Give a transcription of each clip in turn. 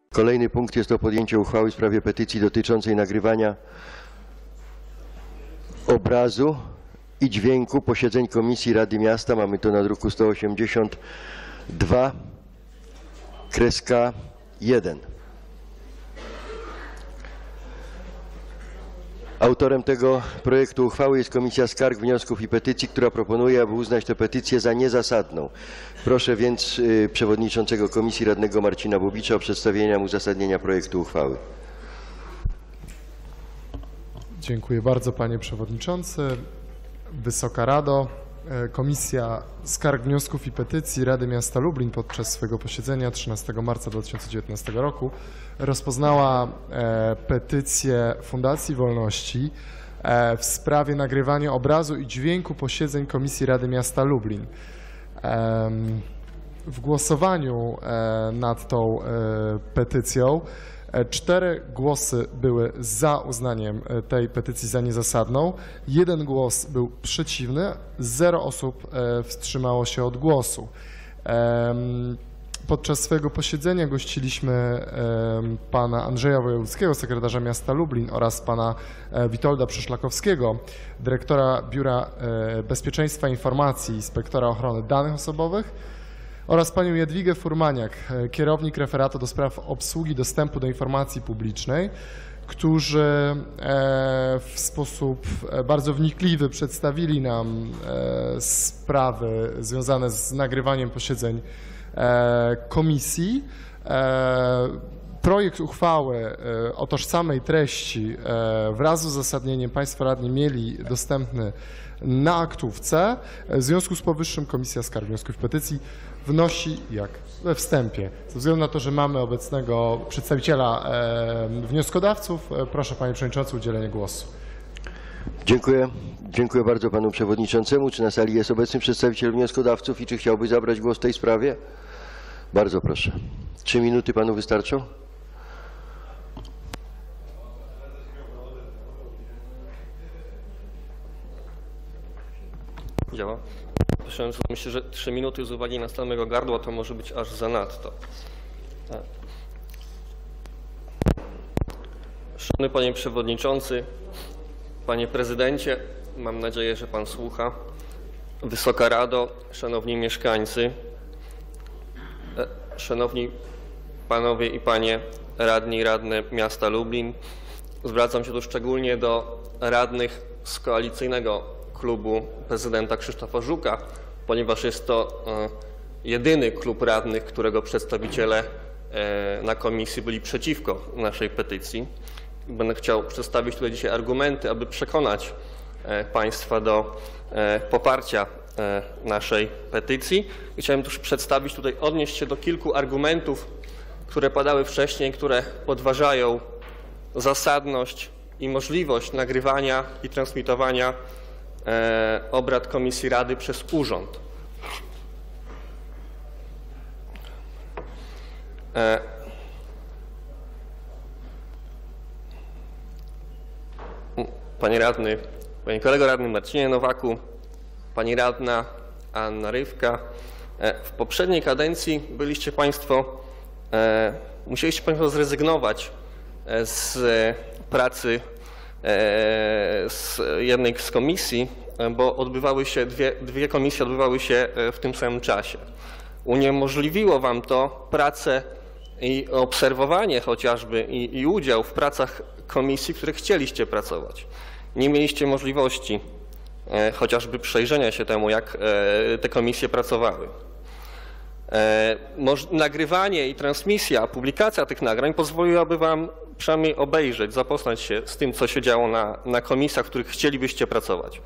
Kolejny punkt jest to podjęcie uchwały w sprawie petycji dotyczącej nagrywania obrazu i dźwięku posiedzeń Komisji Rady Miasta. Mamy to na druku 182/1. Autorem tego projektu uchwały jest Komisja Skarg, Wniosków i Petycji, która proponuje, aby uznać tę petycję za niezasadną. Proszę więc przewodniczącego komisji radnego Marcina Bubicza o przedstawienie uzasadnienia projektu uchwały. Dziękuję bardzo, panie przewodniczący. Wysoka Rado, Komisja Skarg, Wniosków i Petycji Rady Miasta Lublin podczas swojego posiedzenia 13 marca 2019 roku rozpoznała petycję Fundacji Wolności w sprawie nagrywania obrazu i dźwięku posiedzeń Komisji Rady Miasta Lublin. W głosowaniu nad tą petycją 4 głosy były za uznaniem tej petycji za niezasadną, 1 głos był przeciwny, 0 osób wstrzymało się od głosu. Podczas swojego posiedzenia gościliśmy pana Andrzeja Wojewódzkiego, sekretarza miasta Lublin, oraz pana Witolda Przyszlakowskiego, dyrektora Biura Bezpieczeństwa Informacji, inspektora ochrony danych osobowych, oraz panią Jadwigę Furmaniak, kierownik referatu do spraw obsługi dostępu do informacji publicznej, którzy w sposób bardzo wnikliwy przedstawili nam sprawy związane z nagrywaniem posiedzeń komisji. Projekt uchwały o tożsamej treści wraz z uzasadnieniem państwo radni mieli dostępny na aktówce. W związku z powyższym Komisja Skarg, Wniosków i Petycji wnosi jak we wstępie. Ze względu na to, że mamy obecnego przedstawiciela wnioskodawców, proszę panie przewodniczący o udzielenie głosu. Dziękuję. Dziękuję bardzo panu przewodniczącemu. Czy na sali jest obecny przedstawiciel wnioskodawców i czy chciałby zabrać głos w tej sprawie? Bardzo proszę. 3 minuty panu wystarczą? Działa. Myślę, że 3 minuty z uwagi na stan mego gardła to może być aż zanadto. Szanowny panie przewodniczący, panie prezydencie, mam nadzieję, że pan słucha. Wysoka Rado, szanowni mieszkańcy, szanowni panowie i panie radni i radne miasta Lublin, zwracam się tu szczególnie do radnych z koalicyjnego klubu prezydenta Krzysztofa Żuka, ponieważ jest to jedyny klub radnych, którego przedstawiciele na komisji byli przeciwko naszej petycji. Będę chciał przedstawić tutaj dzisiaj argumenty, aby przekonać państwa do poparcia naszej petycji. I chciałem też przedstawić tutaj, odnieść się do kilku argumentów, które padały wcześniej, które podważają zasadność i możliwość nagrywania i transmitowania obrad Komisji Rady przez urząd. Panie radny, panie kolego radny Marcinie Nowaku, pani radna Anna Rywka, w poprzedniej kadencji byliście państwo, musieliście państwo zrezygnować z pracy z jednej z komisji, bo odbywały się dwie komisje odbywały się w tym samym czasie. Uniemożliwiło wam to pracę i obserwowanie chociażby i udział w pracach komisji, w których chcieliście pracować. Nie mieliście możliwości chociażby przejrzenia się temu, jak te komisje pracowały. Nagrywanie i transmisja, publikacja tych nagrań pozwoliłaby wam przynajmniej obejrzeć, zapoznać się z tym, co się działo na komisjach, w których chcielibyście pracować.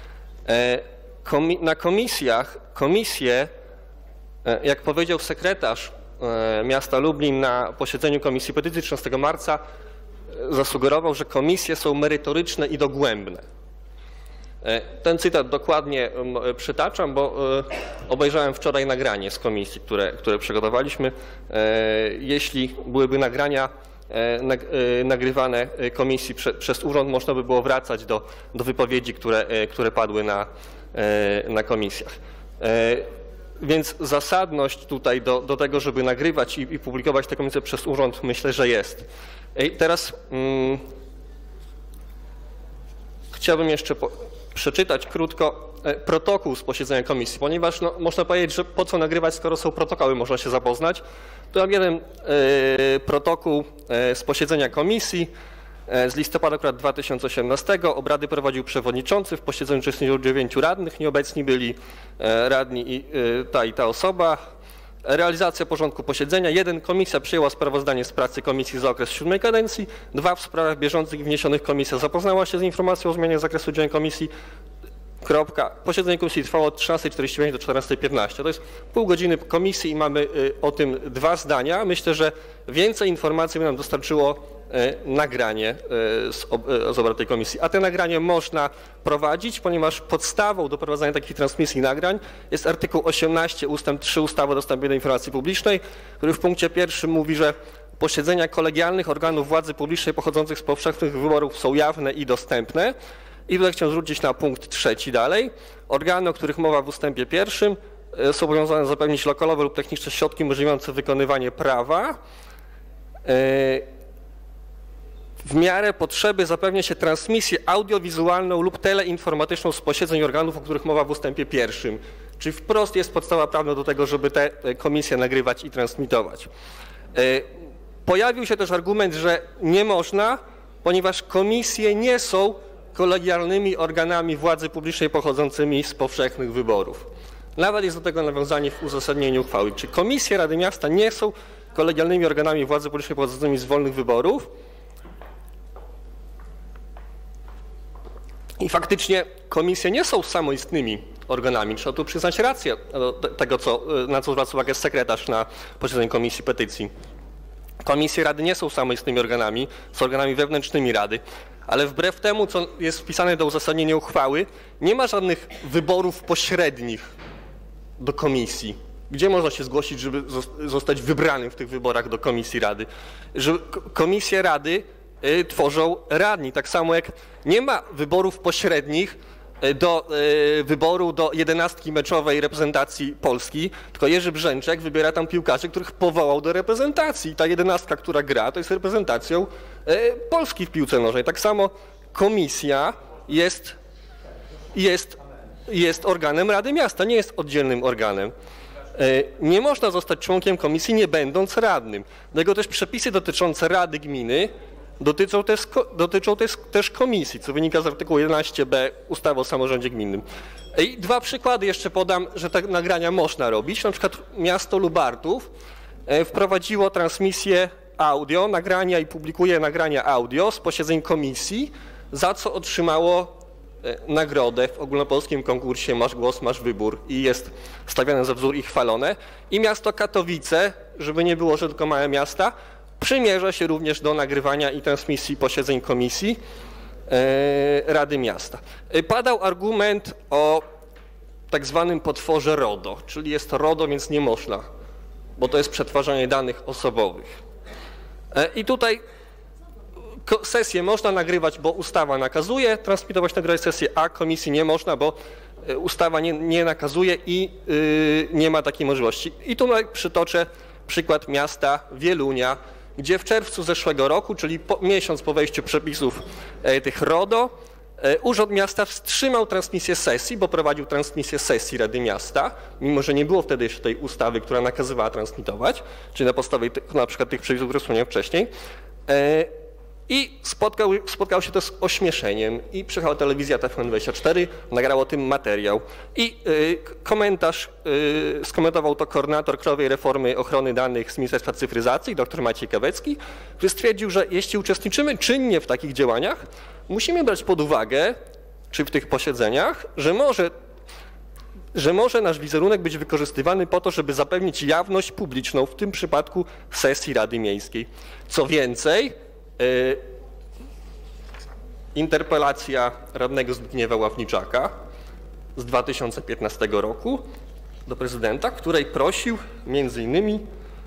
Na komisje, jak powiedział sekretarz miasta Lublin na posiedzeniu Komisji Petycji 13 marca, zasugerował, że komisje są merytoryczne i dogłębne. Ten cytat dokładnie przytaczam, bo obejrzałem wczoraj nagranie z komisji, które przygotowaliśmy. Jeśli byłyby nagrania nagrywane komisji przez urząd, można by było wracać do wypowiedzi, które padły na komisjach. Więc zasadność tutaj do tego, żeby nagrywać i publikować te komisje przez urząd, myślę, że jest. I teraz chciałbym jeszcze przeczytać krótko protokół z posiedzenia komisji, ponieważ no, można powiedzieć, że po co nagrywać, skoro są protokoły, można się zapoznać. Tu mam jeden protokół z posiedzenia komisji z listopada akurat 2018. Obrady prowadził przewodniczący, w posiedzeniu uczestniczyło 9 radnych, nieobecni byli radni i ta osoba. Realizacja porządku posiedzenia. 1. Komisja przyjęła sprawozdanie z pracy komisji za okres 7. kadencji. 2. W sprawach bieżących i wniesionych komisja zapoznała się z informacją o zmianie zakresu działań komisji. Kropka. Posiedzenie komisji trwało od 13:45 do 14:15. To jest pół godziny komisji i mamy o tym 2 zdania. Myślę, że więcej informacji by nam dostarczyło nagranie z obrad tej komisji. A te nagranie można prowadzić, ponieważ podstawą do prowadzenia takich transmisji i nagrań jest artykuł 18 ustęp 3 ustawy o dostępie do informacji publicznej, który w punkcie 1 mówi, że posiedzenia kolegialnych organów władzy publicznej pochodzących z powszechnych wyborów są jawne i dostępne. I tutaj chciałem zwrócić na punkt 3 dalej. Organy, o których mowa w ustępie 1 są zobowiązane zapewnić lokalowe lub techniczne środki umożliwiające wykonywanie prawa. W miarę potrzeby zapewnia się transmisję audiowizualną lub teleinformatyczną z posiedzeń organów, o których mowa w ustępie 1. Czyli wprost jest podstawa prawna do tego, żeby te komisje nagrywać i transmitować. Pojawił się też argument, że nie można, ponieważ komisje nie są kolegialnymi organami władzy publicznej pochodzącymi z powszechnych wyborów. Nawet jest do tego nawiązanie w uzasadnieniu uchwały. Czy komisje Rady Miasta nie są kolegialnymi organami władzy publicznej pochodzącymi z wolnych wyborów? I faktycznie komisje nie są samoistnymi organami. Trzeba tu przyznać rację do tego, na co zwraca uwagę sekretarz na posiedzeniu Komisji Petycji. Komisje Rady nie są samoistnymi organami, są organami wewnętrznymi Rady, ale wbrew temu, co jest wpisane do uzasadnienia uchwały, nie ma żadnych wyborów pośrednich do komisji. Gdzie można się zgłosić, żeby zostać wybranym w tych wyborach do Komisji Rady? Że komisje Rady tworzą radni, tak samo jak nie ma wyborów pośrednich do wyboru do 11 meczowej reprezentacji Polski, tylko Jerzy Brzęczek wybiera tam piłkarzy, których powołał do reprezentacji. Ta 11, która gra, to jest reprezentacją Polski w piłce nożnej. Tak samo komisja jest organem Rady Miasta, nie jest oddzielnym organem. Nie można zostać członkiem komisji, nie będąc radnym. Dlatego też przepisy dotyczące Rady Gminy dotyczą też komisji, co wynika z artykułu 11b ustawy o samorządzie gminnym. I 2 przykłady jeszcze podam, że te nagrania można robić. Na przykład miasto Lubartów wprowadziło transmisję audio, nagrania i publikuje nagrania audio z posiedzeń komisji, za co otrzymało nagrodę w ogólnopolskim konkursie Masz Głos, Masz Wybór i jest stawiane za wzór i chwalone. I miasto Katowice, żeby nie było, że tylko małe miasta, przymierza się również do nagrywania i transmisji posiedzeń komisji Rady Miasta. Padał argument o tak zwanym potworze RODO, czyli jest to RODO, więc nie można, bo to jest przetwarzanie danych osobowych. I tutaj sesję można nagrywać, bo ustawa nakazuje transmitować, nagrywać sesję, a komisji nie można, bo ustawa nie nakazuje i nie ma takiej możliwości. I tu przytoczę przykład miasta Wielunia, gdzie w czerwcu zeszłego roku, czyli miesiąc po wejściu przepisów tych RODO, Urząd Miasta wstrzymał transmisję sesji, bo prowadził transmisję sesji Rady Miasta, mimo że nie było wtedy jeszcze tej ustawy, która nakazywała transmitować, czyli na podstawie na przykład tych przepisów, które wspomniałem wcześniej. I spotkał się to z ośmieszeniem i przyjechała telewizja TVN24, nagrał o tym materiał. I komentarz skomentował to koordynator Krajowej Reformy Ochrony Danych z Ministerstwa Cyfryzacji, dr Maciej Kawecki, który stwierdził, że jeśli uczestniczymy czynnie w takich działaniach, musimy brać pod uwagę, czy w tych posiedzeniach, że może nasz wizerunek być wykorzystywany po to, żeby zapewnić jawność publiczną, w tym przypadku sesji Rady Miejskiej. Co więcej, interpelacja radnego Zbigniewa Ławniczaka z 2015 roku do prezydenta, w której prosił m.in.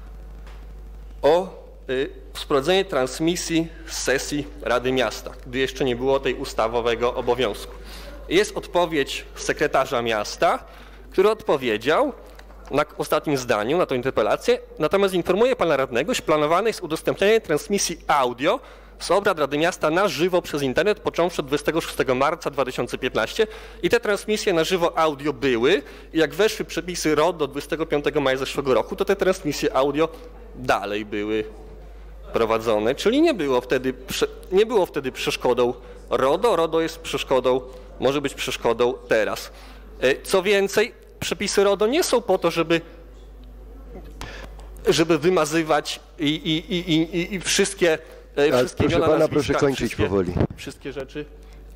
o wprowadzenie transmisji z sesji Rady Miasta, gdy jeszcze nie było tej ustawowego obowiązku. Jest odpowiedź sekretarza miasta, który odpowiedział, na ostatnim zdaniu, na tę interpelację. Natomiast informuję pana radnego, iż planowane jest udostępnianie transmisji audio z obrad Rady Miasta na żywo przez internet, począwszy od 26 marca 2015. I te transmisje na żywo audio były. I jak weszły przepisy RODO 25 maja zeszłego roku, to te transmisje audio dalej były prowadzone, czyli nie było wtedy przeszkodą RODO. RODO jest przeszkodą, może być przeszkodą teraz. Co więcej, przepisy RODO nie są po to, żeby wymazywać i wszystkie Proszę imiona, pana, nazwiska, proszę kończyć powoli. Wszystkie rzeczy,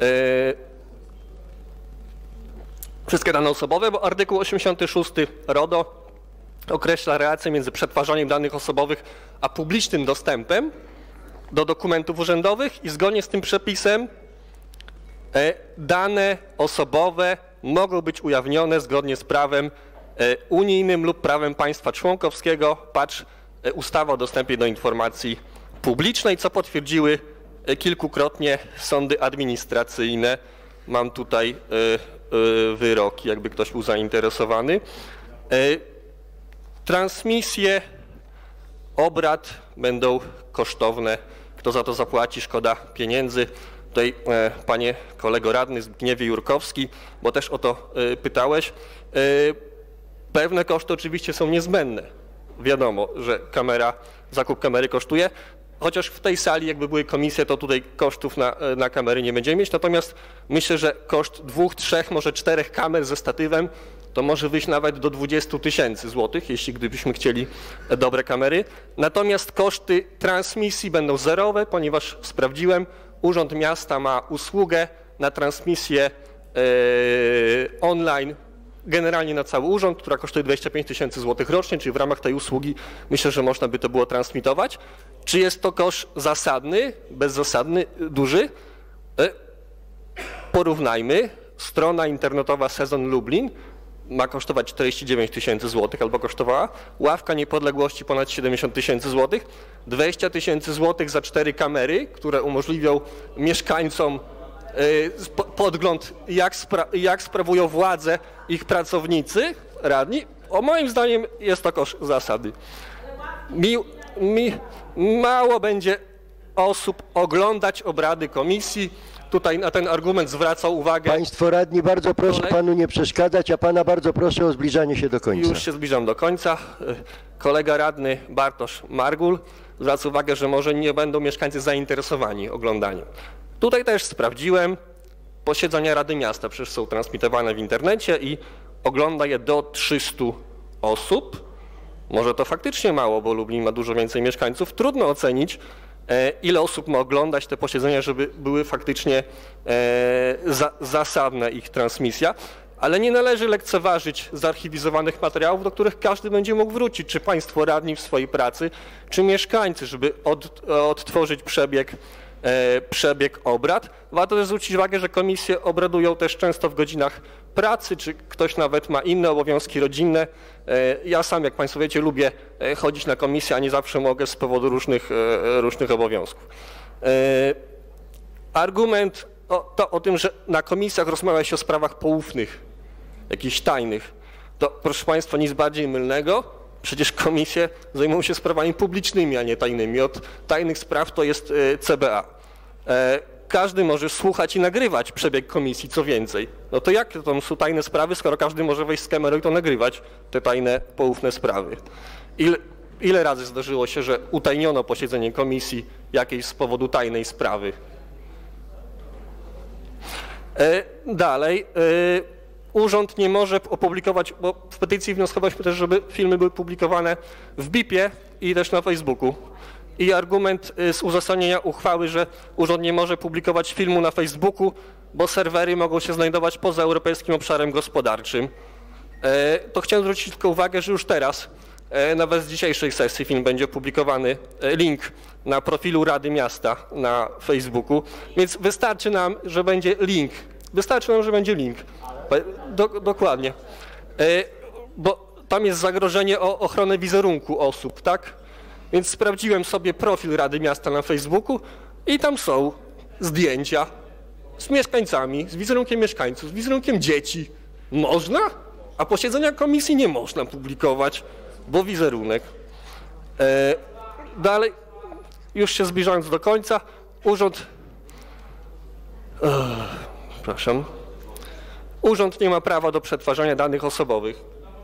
wszystkie dane osobowe, bo artykuł 86 RODO określa relację między przetwarzaniem danych osobowych a publicznym dostępem do dokumentów urzędowych i zgodnie z tym przepisem dane osobowe mogą być ujawnione zgodnie z prawem unijnym lub prawem państwa członkowskiego, patrz ustawa o dostępie do informacji publicznej, co potwierdziły kilkukrotnie sądy administracyjne. Mam tutaj wyroki, jakby ktoś był zainteresowany. Transmisje obrad będą kosztowne. Kto za to zapłaci? Szkoda pieniędzy. Tutaj panie kolego radny Zbigniewie Jurkowski, bo też o to pytałeś. Pewne koszty oczywiście są niezbędne. Wiadomo, że zakup kamery kosztuje, chociaż w tej sali jakby były komisje, to tutaj kosztów na kamery nie będziemy mieć. Natomiast myślę, że koszt 2, 3, może 4 kamer ze statywem to może wyjść nawet do 20 000 złotych, jeśli gdybyśmy chcieli dobre kamery. Natomiast koszty transmisji będą zerowe, ponieważ sprawdziłem, Urząd Miasta ma usługę na transmisję online generalnie na cały urząd, która kosztuje 25 000 złotych rocznie, czyli w ramach tej usługi myślę, że można by to było transmitować. Czy jest to koszt zasadny, bezzasadny, duży? Porównajmy. Strona internetowa Sezon Lublin ma kosztować 49 000 złotych albo kosztowała. Ławka Niepodległości ponad 70 000 złotych. 20 000 złotych za 4 kamery, które umożliwią mieszkańcom podgląd, jak sprawują władzę ich pracownicy, radni. Moim zdaniem jest to koszt zasady. Mało będzie osób oglądać obrady komisji. Tutaj na ten argument zwracał uwagę. Państwo radni, bardzo proszę panu nie przeszkadzać, a pana bardzo proszę o zbliżanie się do końca. Już się zbliżam do końca. Kolega radny Bartosz Margul zwraca uwagę, że może nie będą mieszkańcy zainteresowani oglądaniem. Tutaj też sprawdziłem. Posiedzenia Rady Miasta przecież są transmitowane w internecie i ogląda je do 300 osób. Może to faktycznie mało, bo Lublin ma dużo więcej mieszkańców. Trudno ocenić, ile osób ma oglądać te posiedzenia, żeby były faktycznie zasadne ich transmisja. Ale nie należy lekceważyć zarchiwizowanych materiałów, do których każdy będzie mógł wrócić, czy państwo radni w swojej pracy, czy mieszkańcy, żeby odtworzyć przebieg obrad. Warto też zwrócić uwagę, że komisje obradują też często w godzinach pracy, czy ktoś nawet ma inne obowiązki rodzinne. Ja sam, jak państwo wiecie, lubię chodzić na komisję, a nie zawsze mogę z powodu różnych obowiązków. Argument o tym, że na komisjach rozmawia się o sprawach poufnych, jakichś tajnych, to proszę państwa, nic bardziej mylnego. Przecież komisje zajmują się sprawami publicznymi, a nie tajnymi. Od tajnych spraw to jest CBA. Każdy może słuchać i nagrywać przebieg komisji, co więcej. No to jak to są tajne sprawy, skoro każdy może wejść z kamerą i to nagrywać, te tajne, poufne sprawy? Ile razy zdarzyło się, że utajniono posiedzenie komisji jakiejś z powodu tajnej sprawy? Dalej. Urząd nie może opublikować, bo w petycji wnioskowaliśmy też, żeby filmy były publikowane w BIP-ie i też na Facebooku. I argument z uzasadnienia uchwały, że urząd nie może publikować filmu na Facebooku, bo serwery mogą się znajdować poza europejskim obszarem gospodarczym. To chciałem zwrócić tylko uwagę, że już teraz, nawet z dzisiejszej sesji film będzie opublikowany, link na profilu Rady Miasta na Facebooku, więc wystarczy nam, że będzie link. Dokładnie. Bo tam jest zagrożenie o ochronę wizerunku osób, tak? Więc sprawdziłem sobie profil Rady Miasta na Facebooku i tam są zdjęcia z mieszkańcami, z wizerunkiem mieszkańców, z wizerunkiem dzieci. Można? a posiedzenia komisji nie można publikować, bo wizerunek. Dalej, już się zbliżając do końca, urząd nie ma prawa do przetwarzania danych osobowych.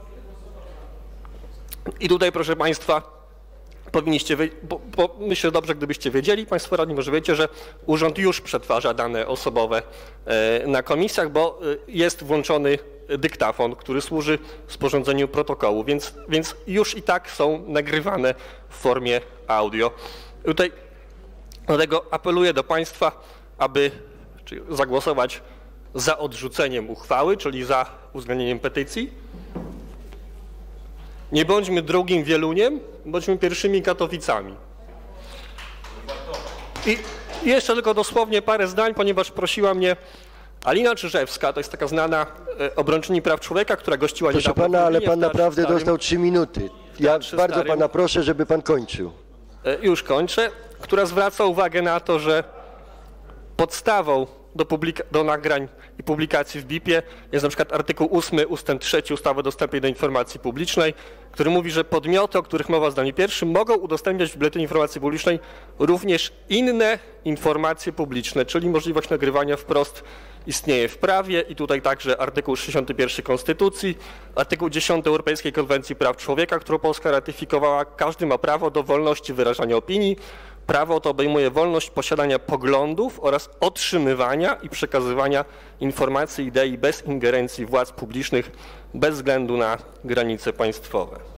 I tutaj, proszę Państwa, powinniście, myślę dobrze, gdybyście wiedzieli, Państwo radni, może wiecie, że urząd już przetwarza dane osobowe na komisjach, bo jest włączony dyktafon, który służy sporządzeniu protokołu, więc już i tak są nagrywane w formie audio. Tutaj dlatego apeluję do Państwa, aby zagłosować za odrzuceniem uchwały, czyli za uwzględnieniem petycji. Nie bądźmy drugim Wieluniem, bądźmy pierwszymi Katowicami. I jeszcze tylko dosłownie parę zdań, ponieważ prosiła mnie Alina Czyżewska, to jest taka znana obrończyni praw człowieka, która gościła Proszę niedawno w pana, ale Lublinie, pan w Teatrze naprawdę Starym. dostał 3 minuty. Ja Teatrze bardzo Starym. pana proszę, żeby pan kończył. Już kończę, która zwraca uwagę na to, że podstawą do nagrań i publikacji w BIP-ie jest na przykład artykuł 8 ustęp 3 ustawy o dostępie do informacji publicznej, który mówi, że podmioty, o których mowa w zdaniu pierwszym, mogą udostępniać w Biuletynie Informacji Publicznej również inne informacje publiczne, czyli możliwość nagrywania wprost istnieje w prawie i tutaj także artykuł 61 Konstytucji, artykuł 10 Europejskiej Konwencji Praw Człowieka, którą Polska ratyfikowała. Każdy ma prawo do wolności wyrażania opinii. Prawo to obejmuje wolność posiadania poglądów oraz otrzymywania i przekazywania informacji i idei bez ingerencji władz publicznych, bez względu na granice państwowe.